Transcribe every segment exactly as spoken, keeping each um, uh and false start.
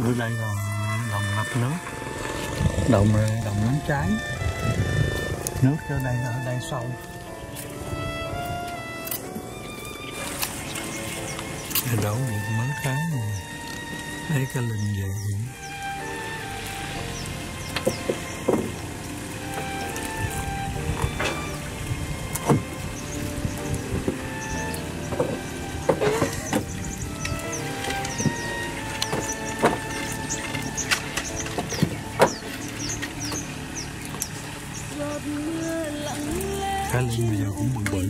Ở đây là đồng ngập nước, đồng đồng nắng cháy, nước ở đây ở đây sâu. Đổ điện mấy cái này, thấy cái linh vậy. Cái linh bây giờ cũng bự bự.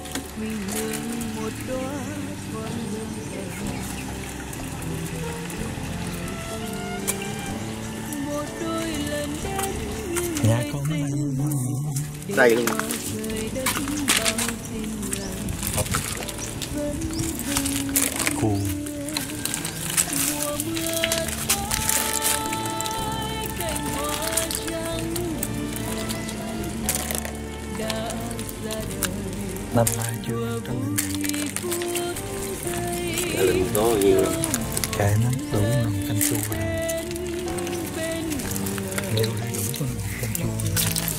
Nhà con ở đây đây luôn. Cù. Năm nay chưa ăn linh. Cái linh có nhiều lắm. Cái nó đủ nằm canh chua rồi. Nhiều đây đủ có nằm canh chua rồi.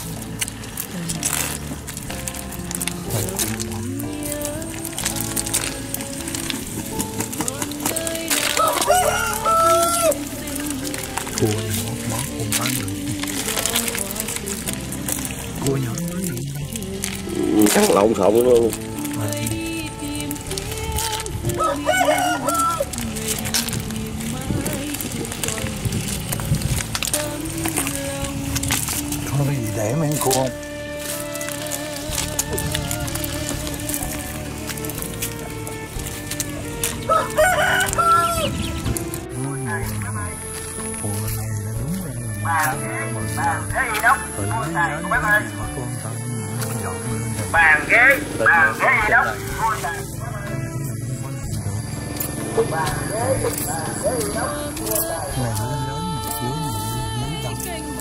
Cua này mốt mốt không bán được. Cua nhỏ bán được. Cắn lộn xộn luôn. À. Có cái gì để mấy con cua không? Cua này là đúng rồi. Bàn ghế gì đâu? Cua xài của bác ơi. Bàn ghế, bàn ghế gì đâu? Cua xài. Bàn ghế, bàn ghế gì đâu? Cua xài. Này nó lớn một dưới mấy đồng.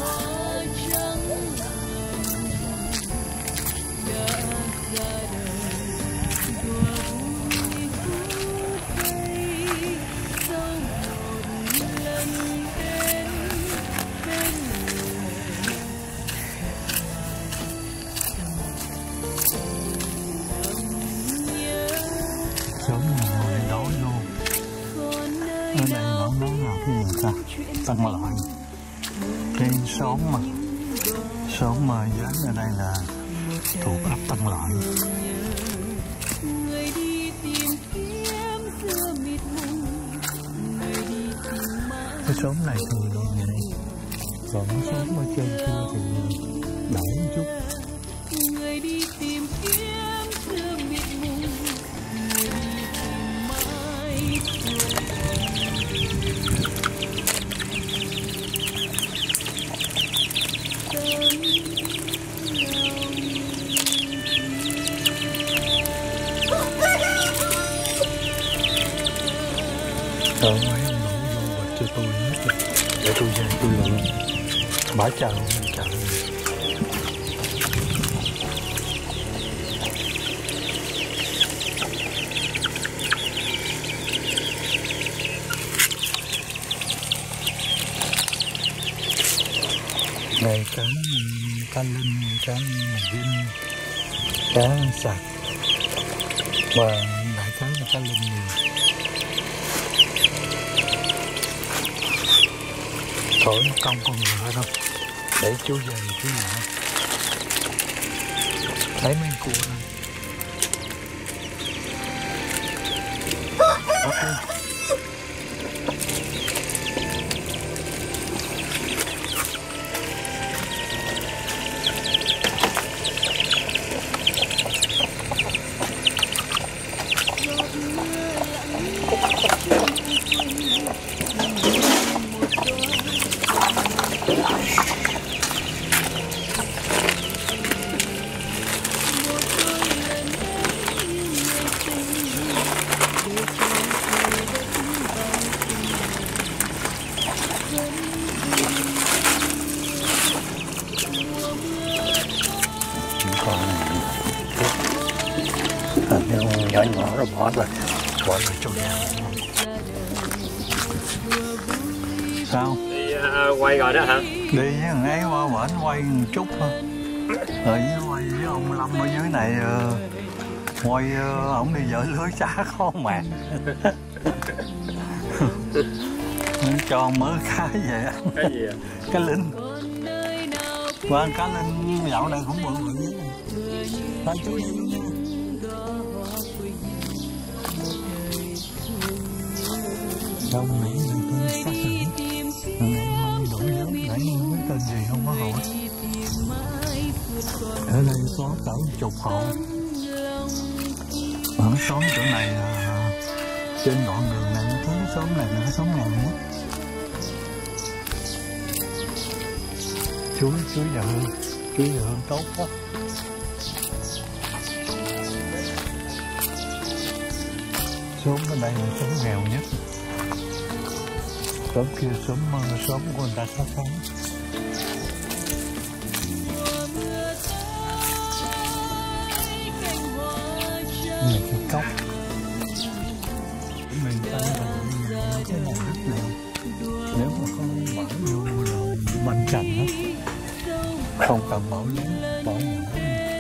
Sớm này ngồi đói luôn. Ở đây nó nói là cái gì ta? Tăng lại. Cái xóm mà xóm mà dán ở đây là thuộc ấp Tăng Lợi. Cái xóm này thì vậy, còn cái xóm ở trên kia thì đỡ một chút. Ờ, mấy ông đổ vô bật cho tôi hết rồi. Để tôi về tôi lượm. Bả chờ mình chờ. Này cá cá linh, cá vinh, cá sặc và đại khái là cá linh nhiều. Thổi nó cong con ngựa thôi, để chú về chú ngựa. Lấy mấy cua thôi. Ok. Nhỏ nhỏ rồi bỏ rồi bỏ rồi cho nhau. Sao? Đi uh, quay rồi đó hả? Đi với thằng ấy qua bển quay một chút thôi. Rồi với quay với ông Lâm ở dưới này uh, quay uh, ổng đi vợ lưới cá khó mẹ. Cho mớ cá về ăn. Cái gì à? Cá linh. Qua cá linh dạo này cũng bự bự nhất. Thôi chú đi luôn nha. Đâu nãy giờ tôi xác định nãy đổi dấu nãy mới tên gì không có hỏi. Ở đây có cỡ chục hộ. Ở xóm chỗ này là trên đoạn đường này nó thấy xóm này là xóm nào nữa. Chuối chuối giờ hơn chuối giờ hơn tốt quá. Xóm ở đây là xóm nghèo nhất. Xóm kia xóm xóm của người ta khá khá. Này cái cốc mình ta là cái này rất là nếu mà không bỏ vô là bánh chành hết, không cần bỏ lớn bỏ nhỏ.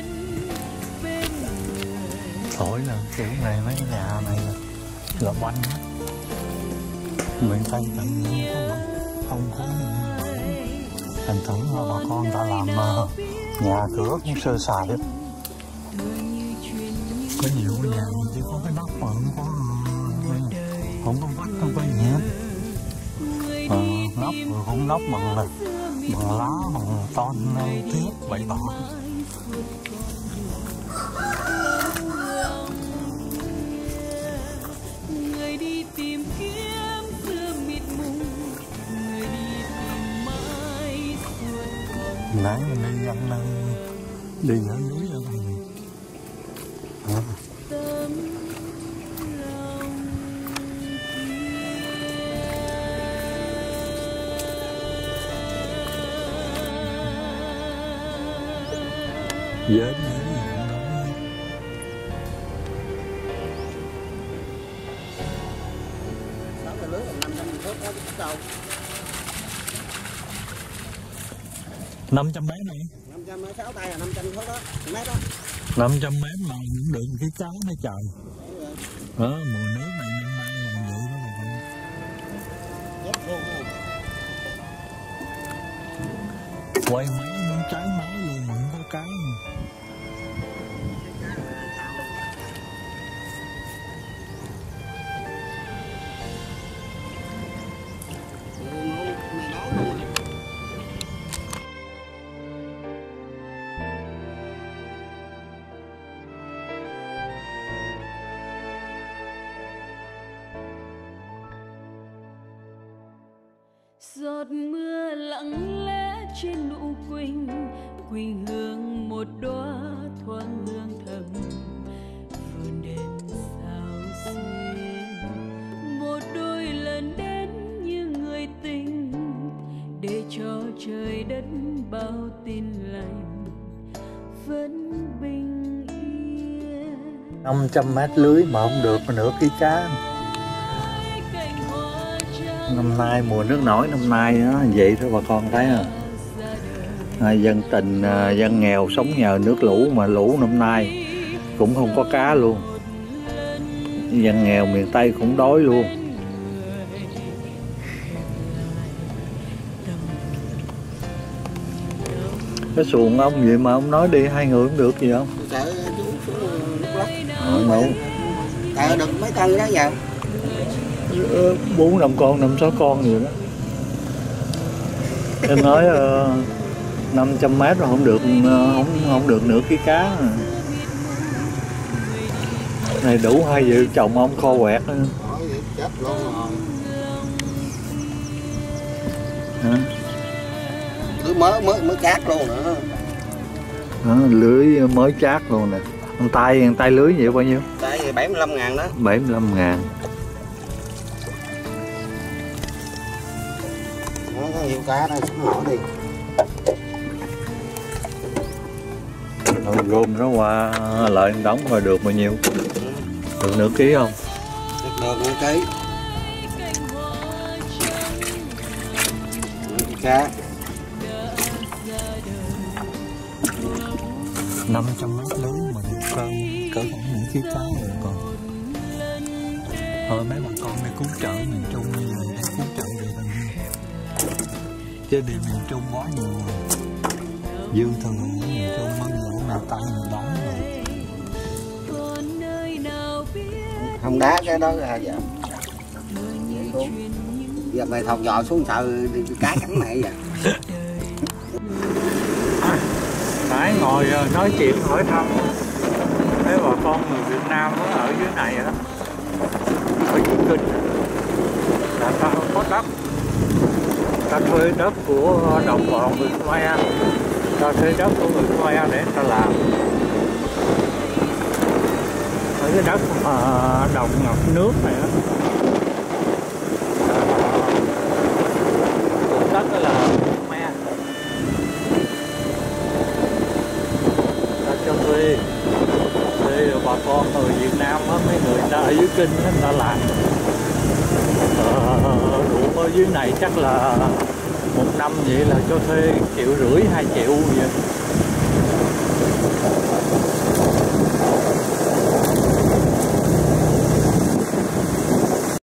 Thổi là kiểu này mấy nhà này là, là bánh hết. Miền Tây tận không có thành thử là bà con ta làm nhà cửa cũng sơ sài hết. Có nhiều cái nhà chỉ có cái nóc mà không có không có vách không có gì hết. À, nóc rồi cũng nóc bằng bằng lá bằng ton thước bậy bạ. Nãy mình đi ăn đi ở núi ở đây. À. Dễ năm trăm mét này. năm trăm mét sáu tay là năm trăm thước đó, mét đó. năm trăm mét mà cũng được cái cháu nó trời. Đó, mùa nước này năm nay là vậy đó mà con. Quay máy muốn cháy máy luôn mà không có cái. Giọt mưa lặng lẽ trên nụ quỳnh, quỳnh hương một đóa thoáng hương thầm, vườn đêm sao xuyên. Một đôi lần đến như người tình, để cho trời đất bao tin lành vẫn bình yên. năm trăm mét lưới mà không được nửa ký cá. Năm nay mùa nước nổi năm nay đó vậy thôi bà con thấy à. À, dân tình dân nghèo sống nhờ nước lũ mà lũ năm nay cũng không có cá luôn. Dân nghèo miền Tây cũng đói luôn. Cái xuồng ông vậy mà ông nói đi hai người cũng được gì không? Sợ chú xuống lúc lóc. Ờ, đâu. Tại đừng mấy cân đó vào. Bốn năm con, năm sáu con gì đó. Em nói uh, năm trăm mét mà không được uh, không không được nửa ký cá. Này đủ hai vợ chồng ông kho quẹt đó. Chết luôn rồi. Hả? Lưới mới mới mới chát luôn nữa. Đó, lưới mới chát luôn nè. Con tay con tay lưới vậy bao nhiêu? Tay bảy mươi lăm ngàn đó. bảy mươi lăm ngàn. Nó có nhiều cá đây, xuống nổi đi. Rồi gom nó qua lại đóng rồi được bao nhiêu? Được nửa ký không? Được được nửa ký. Dạ. năm trăm mét lưới mà được cỡ cỡ khoảng những chiếc cá rồi còn. Thôi mấy bà con đi cứu trợ miền Trung bây giờ đang cứu trợ về tận chứ đi miền Trung quá nhiều rồi. Dương thường ở miền Trung mới giờ nào tăng mình đón rồi. Không đá cái đó ra giờ. Giờ mày thọc dò xuống sợ cá cắn mày vậy. Nãy ngồi nói chuyện hỏi thăm mấy bà con người Việt Nam ở dưới này đó, ở dưới Kinh là ta không có đất, ta thuê đất của đồng bọn người Khmer, ta thuê đất của người Khmer để ta làm ở cái đất mà đồng ngập nước này đó. Đất đó là Khmer, ta cho thuê thuê bà con người Việt Nam đó, mấy người ta ở dưới Kinh đó, người ta làm ờ, ruộng ở dưới này chắc là một năm vậy là cho thuê triệu rưỡi hai triệu vậy.